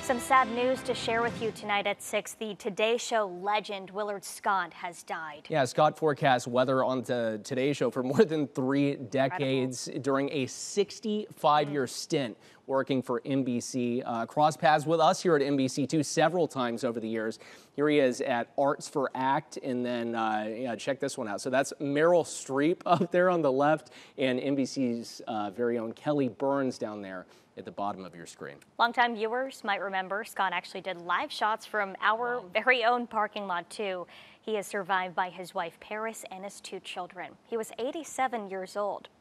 Some sad news to share with you tonight at 6. The Today Show legend Willard Scott has died. Yeah, Scott forecasts weather on the Today Show for more than 3 decades. During a 65-year stint working for NBC. Crossed paths with us here at NBC too several times over the years. Here he is at Arts for Act, and then check this one out. So that's Meryl Streep up there on the left, and NBC's very own Kelly Burns down there at the bottom of your screen. Longtime viewers might remember Scott actually did live shots from our very own parking lot too. He is survived by his wife Paris and his 2 children. He was 87 years old.